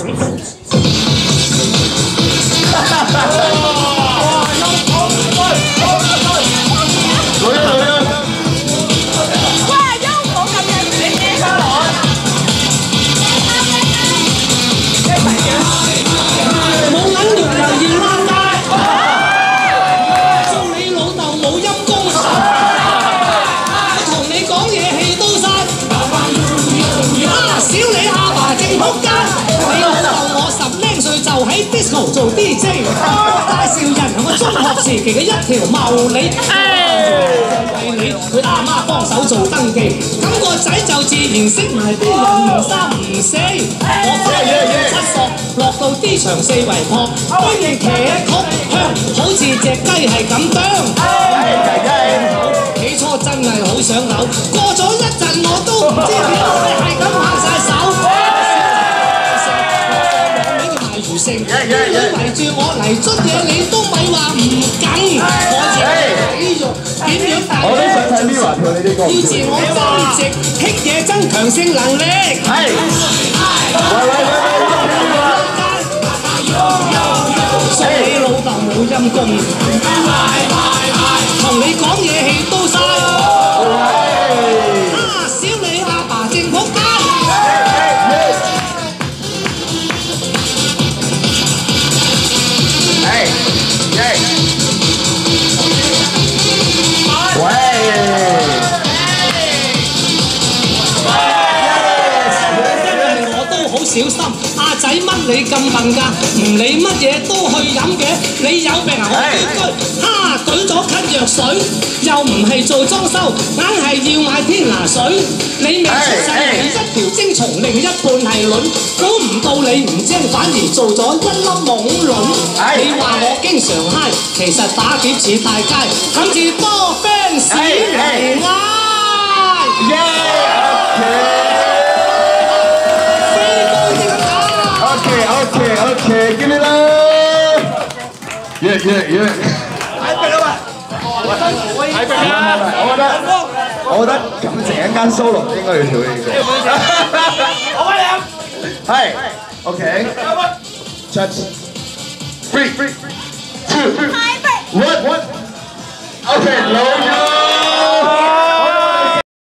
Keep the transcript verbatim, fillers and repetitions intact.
disco 做 D J， 介紹人係我中學時期嘅一條茂利，為你佢阿媽幫手做登記，咁個仔就自然識埋啲人唔三唔四。我翻去七索，落到 D 場四圍撲，居然騎曲香，好似隻雞係咁啄。起初真係好想扭，過咗一陣我都唔知點解係咁行晒手。成你圍住我嚟捽嘢，你都咪話唔緊。我自己體育點樣大嘅？要自我增值，棘嘢增強性能力。係。喂喂喂！送你老豆冇陰功，同你講嘢氣都嘥。啊！小你阿爸正仆街。小心，阿仔乜你咁笨㗎？唔理乜嘢都去飲嘅，你有病啊！我居居，哈舉咗咳藥水，又唔係做裝修，硬係要買天拿水。你未出世你一條精蟲，另一半係卵，估唔到你唔精，反而做咗一粒懵卵。你話我經常嗨，其實打劫似大街，諗住多 fans 嚟嗌。 Okay, okay, give it up. Yeah, yeah, yeah. 睇病啊嘛！睇病啊！ 我覺得，我覺得咁成一間 solo 應該要跳呢個。 好啊， 係 ，OK。Touch. Three, two, one, one. Okay, low.